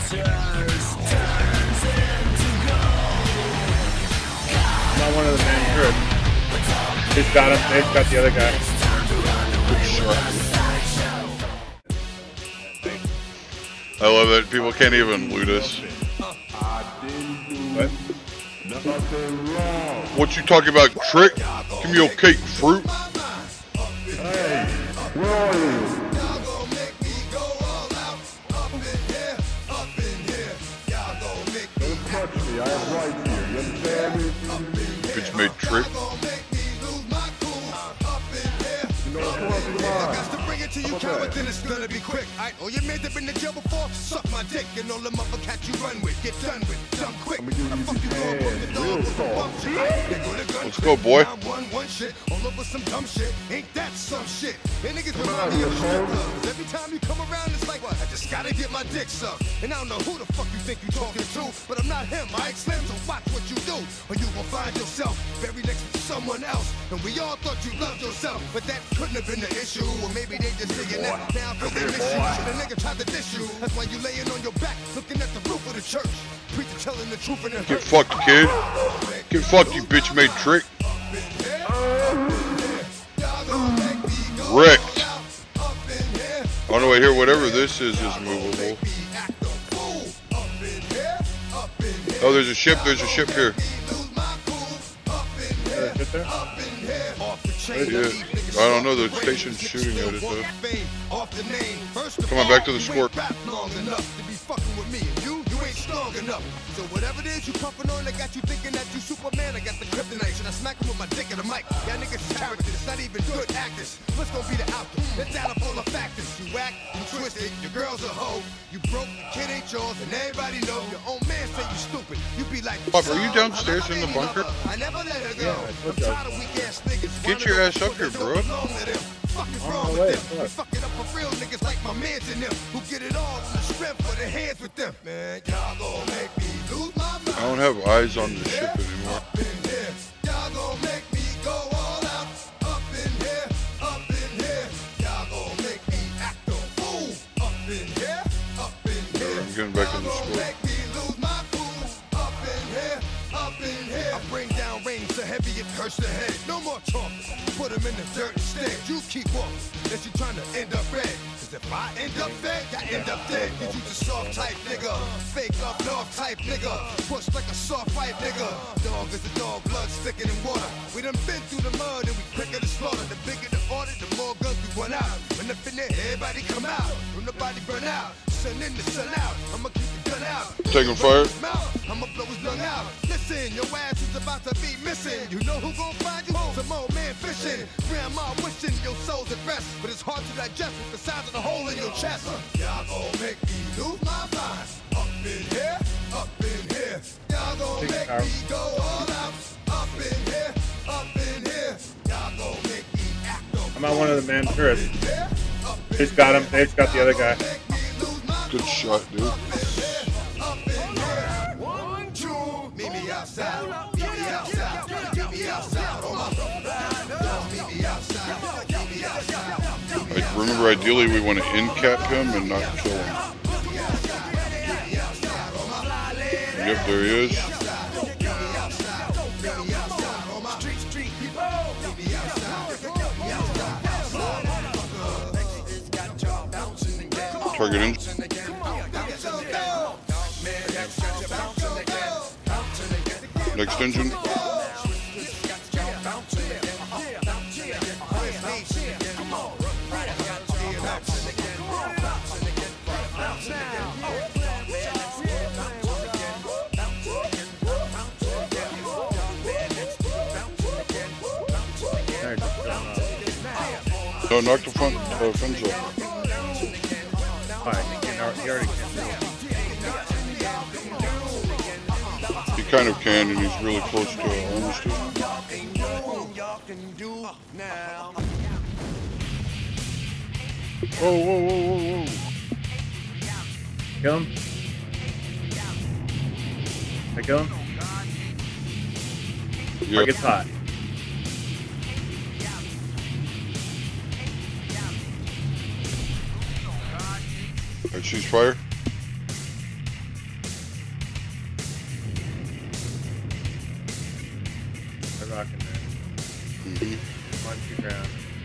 Not one of the men group. He's got him. They've got the other guy. I love it. People can't even loot us. What? What you talking about, Trick? Give me your cake, fruit. Hey, where are you? Don't touch me, I have rights here, you understand me? Bitch made Trick. You know, come on, come on. To you coward, then it's gonna be quick. Oh, you made them in the jail before? Suck my dick and all the motherfuckers you run with. Get done with, dumb quick. Let's go, boy. One shit, all over some dumb shit. Ain't that some shit? And niggas remind me of shit. Every time you come around, it's like, what? I just gotta get my dick sucked. And I don't know who the fuck you think you talking to, but I'm not him. I Slim, so watch what you do, or you gon' find yourself buried next to someone else. And we all thought you loved yourself, but that couldn't have been the issue. Or maybe they just saying that now cause they miss you. The nigga tried to diss you. That's why you laying on your back, looking at the roof of the church. Preacher telling the truth and it Get fucked, kid. Get fucked, you bitch made Trick. Wrecked. Oh no, wait here, whatever this is movable. Oh, there's a ship here. Yeah. I don't know, the station's shooting at it though. Come on, back to the score. Strong enough. So whatever it is you puffin' on, I got you thinking that you Superman. I got the kryptonite, and I smack him with my dick in the mic. Y'all niggas characters, it's not even good actors. What's gonna be the outcome? The data full of factors. You whack, you twisted, your girl's a hoe. You broke, the kid ain't yours, and everybody know. Your own man say you stupid. You be like, Pop, are you downstairs in the bunker? I never let her go. I'm tired of weak ass niggas. Get your ass up here, bro. Fuck is wrong with them? We fuck it up for real niggas like my mans and them who get it all from the strength for their hands with them. Man, y'all gon' make me lose my mind. I don't have eyes on the ship anymore. Up in here, y'all gon' make me go all out. Up in here, y'all gon' make me act a fool. Up in here, I'm getting back in the score. make me lose my cool. Up in here, I bring down rain so heavy it hurts the head. No more talking. Put him in the dirt instead. You keep walking, unless you trying to end up red. Cause if I end up fed, I end up dead. Cause you just soft type nigga, fake up north type nigga, push like a soft fight nigga. Dog is a dog, blood thicker than water. We done been through the mud and we quicker to slaughter. The bigger the order, the more guns we run out. When up in there, everybody come out. When the body burn out, sun in the sun out. I'ma keep the gun out. Taking fire. I'ma blow his lung out. Listen, your ass is about to be missing. You know who gon' find you? Some old man fishing. Grandma wishing your soul's at rest, but it's hard to digest with the size of the hole in your chest. Y'all gon' make me lose my mind. Up in here, y'all gon' make me go all out. Up in here, y'all gon' make me act. I'm not one of the men tourists. He's got him. They've got the other guy. Good shot, dude. One, two, meet me outside. Meet me outside. Meet me outside. Oh my God. Meet me outside. Meet me outside. Remember, ideally, we want to end cap him and not kill him. Yep, there he is. Target in. Next engine. No, knock the front fins off. Alright, he already can. He kind of can, and he's really close to armistice. Whoa, whoa, whoa, whoa, whoa. Kill him? I kill him? Yeah. Target's hot. Alright, cease fire. Monkey ground.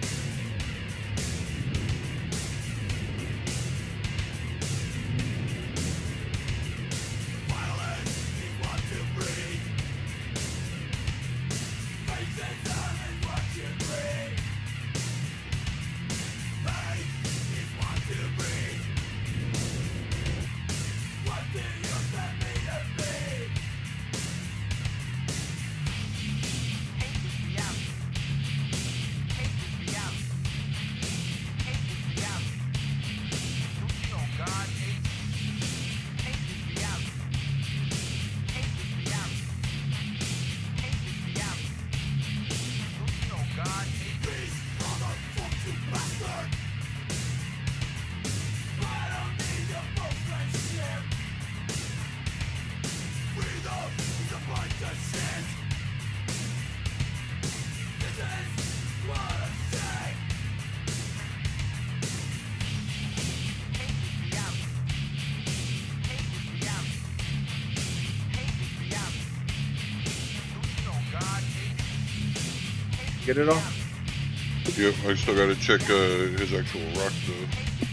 Get it all? Yep, I still gotta check his actual rock though.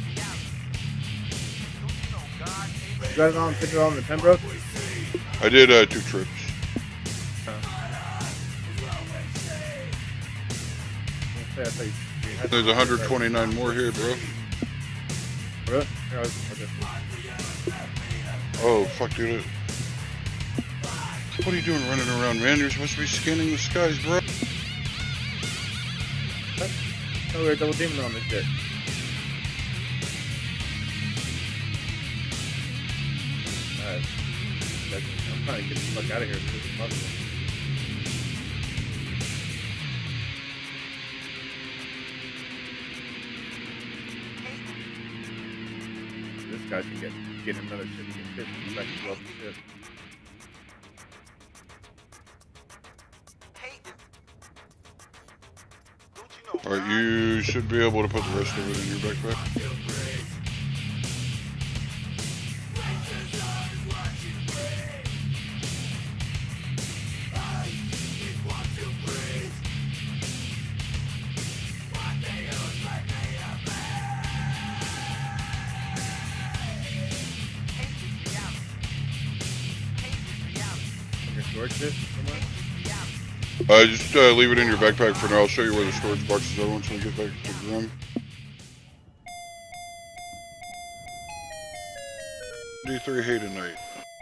You got it on, fit it on the Pembroke? I did 2 trips. There's 129 more here, bro. Really? Oh, fuck, dude. What are you doing running around, man? You're supposed to be scanning the skies, bro. Oh, we're double demon on this shit. Alright. I'm trying to get the fuck out of here as soon as possible. This guy should get another ship and get pissed back to the ship. Alright, you should be able to put the rest of it in your backpack. Your storage shit somewhere? Just leave it in your backpack for now. I'll show you where the storage boxes are once we get back to Grim. 73 Hayden night.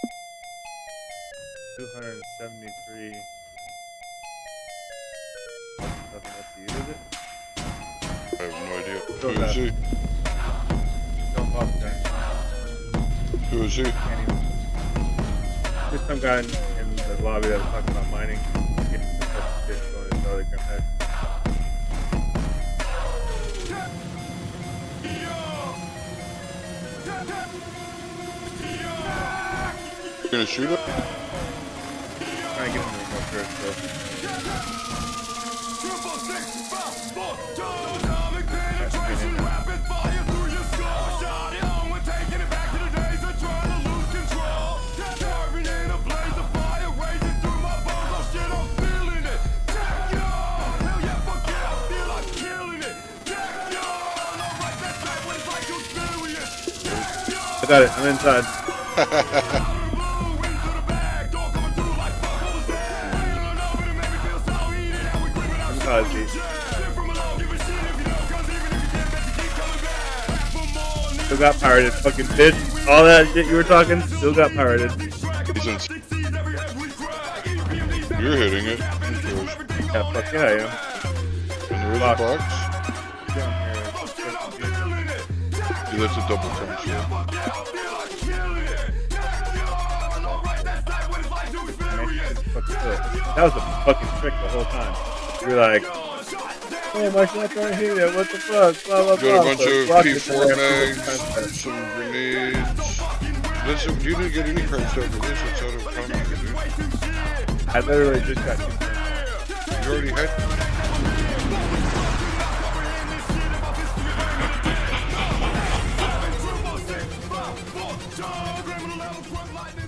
273. Nothing else to use, is it? I have no idea. Go Who is he? Don't pop that. Who is he? There's some guy in the lobby that was talking about mining. Getting some stuff to fish going into other Grim head. You gonna shoot him? Trying to get him to the remote first, so. I got it, I'm inside. Still got pirated, fucking bitch. All that shit you were talking, still got pirated. You're hitting it. Yeah, fuck yeah, I am. In the rhythm box? Yeah, that's a double punch, yeah. That was a fucking trick the whole time. You were like, oh, my shot's right here, what the fuck, blah, blah, blah. Got a bunch of P4 mags, some grenades. You didn't get any crap stuff for this, it's out of combat, dude. I literally just got 2. You already had... Criminal level,